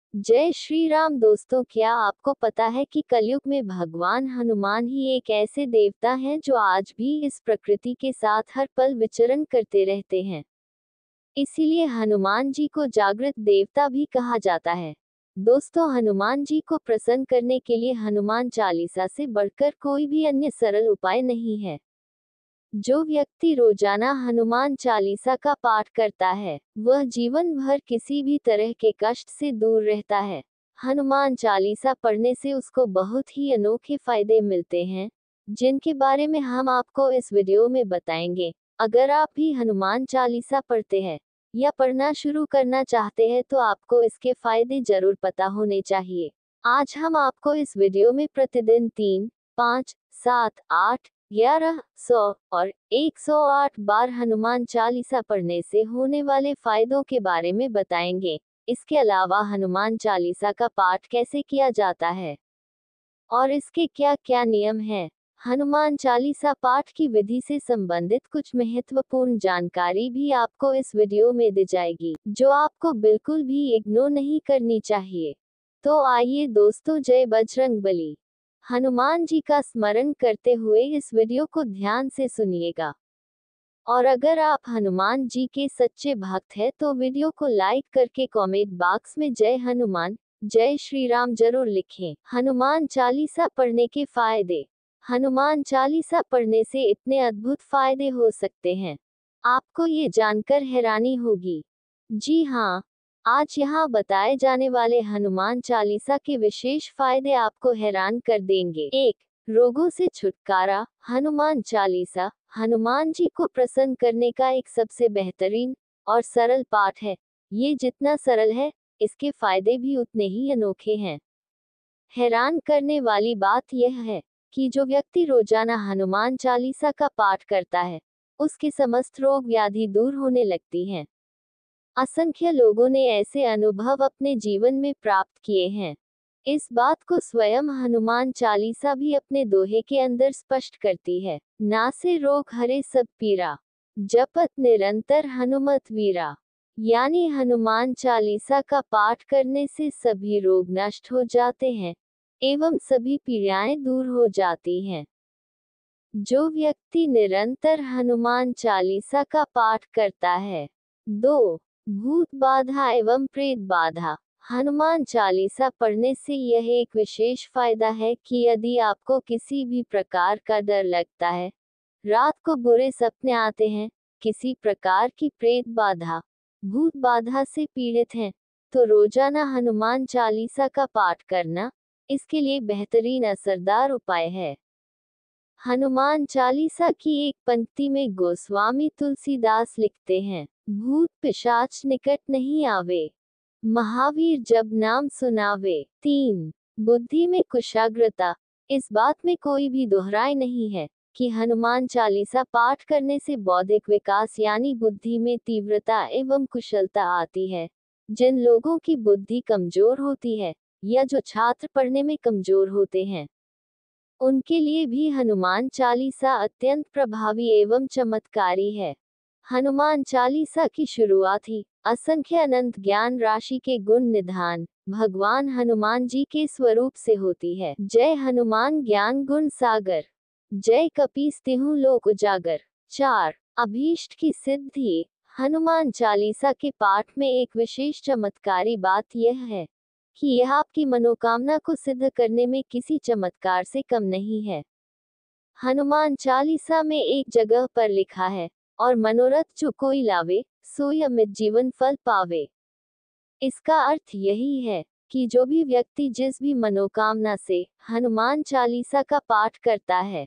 जय श्री राम दोस्तों, क्या आपको पता है कि कलयुग में भगवान हनुमान ही एक ऐसे देवता हैं जो आज भी इस प्रकृति के साथ हर पल विचरण करते रहते हैं। इसीलिए हनुमान जी को जागृत देवता भी कहा जाता है। दोस्तों, हनुमान जी को प्रसन्न करने के लिए हनुमान चालीसा से बढ़कर कोई भी अन्य सरल उपाय नहीं है। जो व्यक्ति रोजाना हनुमान चालीसा का पाठ करता है, वह जीवन भर किसी भी तरह के कष्ट से दूर रहता है। हनुमान चालीसा पढ़ने से उसको बहुत ही अनोखे फायदे मिलते हैं, जिनके बारे में हम आपको इस वीडियो में बताएंगे। अगर आप भी हनुमान चालीसा पढ़ते हैं या पढ़ना शुरू करना चाहते हैं तो आपको इसके फायदे जरूर पता होने चाहिए। आज हम आपको इस वीडियो में प्रतिदिन 3, 5, 7, 8, 11, 100 और 108 बार हनुमान चालीसा पढ़ने से होने वाले फायदों के बारे में बताएंगे। इसके अलावा हनुमान चालीसा का पाठ कैसे किया जाता है और इसके क्या क्या नियम हैं। हनुमान चालीसा पाठ की विधि से संबंधित कुछ महत्वपूर्ण जानकारी भी आपको इस वीडियो में दी जाएगी, जो आपको बिल्कुल भी इग्नोर नहीं करनी चाहिए। तो आइए दोस्तों, जय बजरंगबली। हनुमान जी का स्मरण करते हुए इस वीडियो को ध्यान से सुनिएगा। और अगर आप हनुमान जी के सच्चे भक्त हैं तो वीडियो को लाइक करके कमेंट बॉक्स में जय हनुमान, जय श्री राम जरूर लिखें। हनुमान चालीसा पढ़ने के फायदे। हनुमान चालीसा पढ़ने से इतने अद्भुत फायदे हो सकते हैं, आपको ये जानकर हैरानी होगी। जी हाँ, आज यहाँ बताए जाने वाले हनुमान चालीसा के विशेष फायदे आपको हैरान कर देंगे। 1. रोगों से छुटकारा। हनुमान चालीसा हनुमान जी को प्रसन्न करने का एक सबसे बेहतरीन और सरल पाठ है। ये जितना सरल है, इसके फायदे भी उतने ही अनोखे हैं। हैरान करने वाली बात यह है कि जो व्यक्ति रोजाना हनुमान चालीसा का पाठ करता है, उसके समस्त रोग व्याधि दूर होने लगती हैं। असंख्य लोगों ने ऐसे अनुभव अपने जीवन में प्राप्त किए हैं। इस बात को स्वयं हनुमान चालीसा भी अपने दोहे के अंदर स्पष्ट करती है। नासे रोग हरे सब पीरा, जपत निरंतर हनुमत वीरा। यानी हनुमान चालीसा का पाठ करने से सभी रोग नष्ट हो जाते हैं एवं सभी पीड़ाएं दूर हो जाती हैं। जो व्यक्ति निरंतर हनुमान चालीसा का पाठ करता है। 2. भूत बाधा एवं प्रेत बाधा। हनुमान चालीसा पढ़ने से यह एक विशेष फायदा है कि यदि आपको किसी भी प्रकार का डर लगता है, रात को बुरे सपने आते हैं, किसी प्रकार की प्रेत बाधा, भूत बाधा से पीड़ित हैं, तो रोजाना हनुमान चालीसा का पाठ करना इसके लिए बेहतरीन असरदार उपाय है। हनुमान चालीसा की एक पंक्ति में गोस्वामी तुलसीदास लिखते हैं, भूत पिशाच निकट नहीं आवे, महावीर जब नाम सुनावे। 3. बुद्धि में कुशाग्रता। इस बात में कोई भी दोहराई नहीं है कि हनुमान चालीसा पाठ करने से बौद्धिक विकास यानी बुद्धि में तीव्रता एवं कुशलता आती है। जिन लोगों की बुद्धि कमजोर होती है या जो छात्र पढ़ने में कमजोर होते हैं, उनके लिए भी हनुमान चालीसा अत्यंत प्रभावी एवं चमत्कारी है। हनुमान चालीसा की शुरुआत ही असंख्य अनंत ज्ञान राशि के गुण निधान भगवान हनुमान जी के स्वरूप से होती है। जय हनुमान ज्ञान गुण सागर, जय कपीस तिहु लोक उजागर। 4. अभीष्ट की सिद्धि। हनुमान चालीसा के पाठ में एक विशेष चमत्कारी बात यह है कि यह आपकी मनोकामना को सिद्ध करने में किसी चमत्कार से कम नहीं है। हनुमान चालीसा में एक जगह पर लिखा है, और मनोरथ जो कोई लावे, सोई अमित जीवन फल पावे। इसका अर्थ यही है कि जो भी व्यक्ति जिस भी मनोकामना से हनुमान चालीसा का पाठ करता है,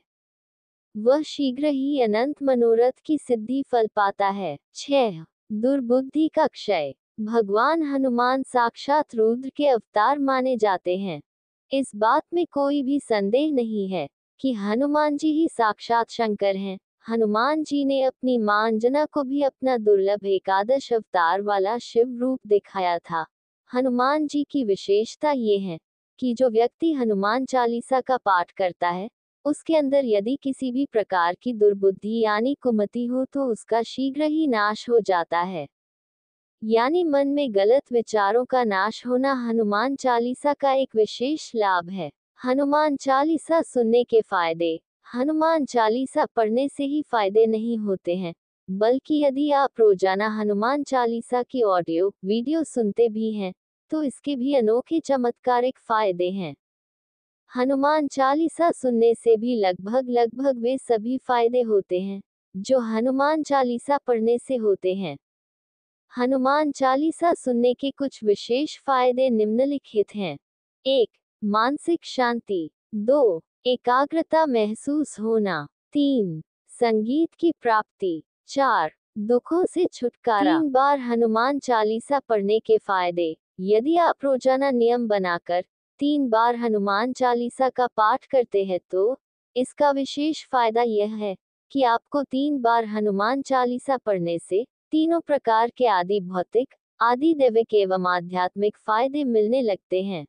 वह शीघ्र ही अनंत मनोरथ की सिद्धि फल पाता है। 6. दुर्बुद्धि का क्षय। भगवान हनुमान साक्षात रुद्र के अवतार माने जाते हैं। इस बात में कोई भी संदेह नहीं है कि हनुमान जी ही साक्षात शंकर हैं। हनुमान जी ने अपनी मां अंजना को भी अपना दुर्लभ एकादश अवतार वाला शिव रूप दिखाया था। हनुमान जी की विशेषता ये है कि जो व्यक्ति हनुमान चालीसा का पाठ करता है, उसके अंदर यदि किसी भी प्रकार की दुर्बुद्धि यानी कुमति हो तो उसका शीघ्र ही नाश हो जाता है। यानी मन में गलत विचारों का नाश होना हनुमान चालीसा का एक विशेष लाभ है। हनुमान चालीसा सुनने के फायदे। हनुमान चालीसा पढ़ने से ही फायदे नहीं होते हैं, बल्कि यदि आप रोजाना हनुमान चालीसा की ऑडियो वीडियो सुनते भी हैं, तो इसके भी अनोखे चमत्कारिक फायदे हैं। हनुमान चालीसा सुनने से भी लगभग वे सभी फायदे होते हैं जो हनुमान चालीसा पढ़ने से होते हैं। हनुमान चालीसा सुनने के कुछ विशेष फायदे निम्नलिखित हैं। 1. मानसिक शांति। 2. एकाग्रता महसूस होना। 3. संगीत की प्राप्ति। 4. दुखों से छुटकारा। 3 बार हनुमान चालीसा पढ़ने के फायदे। यदि आप रोजाना नियम बनाकर 3 बार हनुमान चालीसा का पाठ करते हैं तो इसका विशेष फायदा यह है कि आपको 3 बार हनुमान चालीसा पढ़ने से तीनों प्रकार के आदि भौतिक, आदि दैविक एवं आध्यात्मिक फायदे मिलने लगते हैं।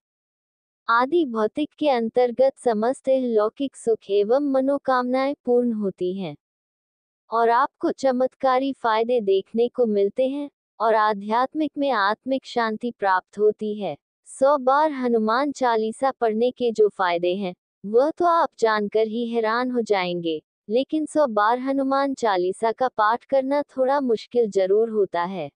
आदि भौतिक के अंतर्गत समस्त लौकिक सुख एवं मनोकामनाएं पूर्ण होती हैं और आपको चमत्कारी फायदे देखने को मिलते हैं और आध्यात्मिक में आत्मिक शांति प्राप्त होती है। 100 बार हनुमान चालीसा पढ़ने के जो फायदे हैं वह तो आप जानकर ही हैरान हो जाएंगे, लेकिन 100 बार हनुमान चालीसा का पाठ करना थोड़ा मुश्किल जरूर होता है।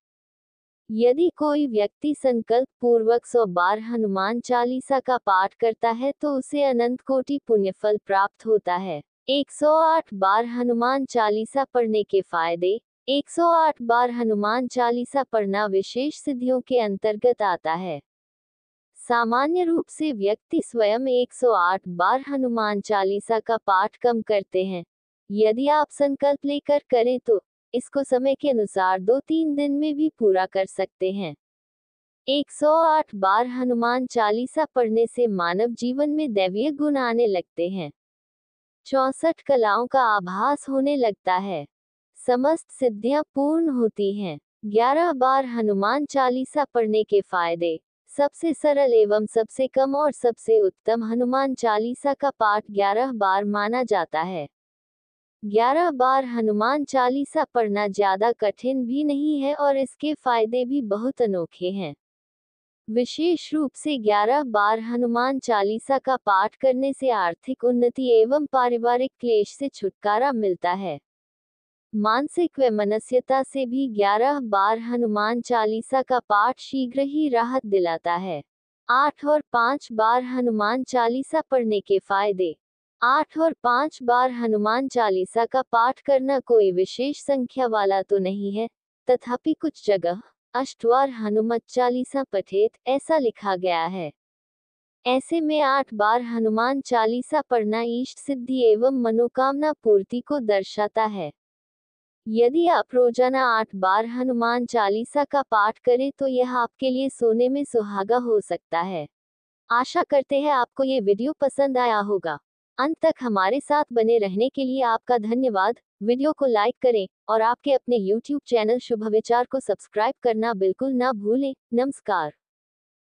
यदि कोई व्यक्ति संकल्प पूर्वक 100 बार हनुमान चालीसा का पाठ करता है तो उसे अनंत कोटि पुण्यफल प्राप्त होता है। 108 बार हनुमान चालीसा पढ़ने के फायदे। 108 बार हनुमान चालीसा पढ़ना विशेष सिद्धियों के अंतर्गत आता है। सामान्य रूप से व्यक्ति स्वयं 108 बार हनुमान चालीसा का पाठ कम करते हैं। यदि आप संकल्प लेकर करें तो इसको समय के अनुसार 2-3 दिन में भी पूरा कर सकते हैं। 108 बार हनुमान चालीसा पढ़ने से मानव जीवन में दैवीय गुण आने लगते हैं। 64 कलाओं का आभास होने लगता है। समस्त सिद्धियां पूर्ण होती हैं। 11 बार हनुमान चालीसा पढ़ने के फायदे। सबसे सरल एवं सबसे कम और सबसे उत्तम हनुमान चालीसा का पाठ 11 बार माना जाता है। 11 बार हनुमान चालीसा पढ़ना ज्यादा कठिन भी नहीं है और इसके फायदे भी बहुत अनोखे हैं। विशेष रूप से 11 बार हनुमान चालीसा का पाठ करने से आर्थिक उन्नति एवं पारिवारिक क्लेश से छुटकारा मिलता है। मानसिक व मनस्यता से भी 11 बार हनुमान चालीसा का पाठ शीघ्र ही राहत दिलाता है। 8 और 5 बार हनुमान चालीसा पढ़ने के फायदे। 8 और 5 बार हनुमान चालीसा का पाठ करना कोई विशेष संख्या वाला तो नहीं है, तथापि कुछ जगह अष्टवार हनुमत चालीसा पठेत ऐसा लिखा गया है। ऐसे में 8 बार हनुमान चालीसा पढ़ना इष्ट सिद्धि एवं मनोकामना पूर्ति को दर्शाता है। यदि आप रोजाना 8 बार हनुमान चालीसा का पाठ करें तो यह आपके लिए सोने में सुहागा हो सकता है। आशा करते हैं आपको ये वीडियो पसंद आया होगा। अंत तक हमारे साथ बने रहने के लिए आपका धन्यवाद। वीडियो को लाइक करें और आपके अपने YouTube चैनल शुभ विचार को सब्सक्राइब करना बिल्कुल ना भूलें। नमस्कार।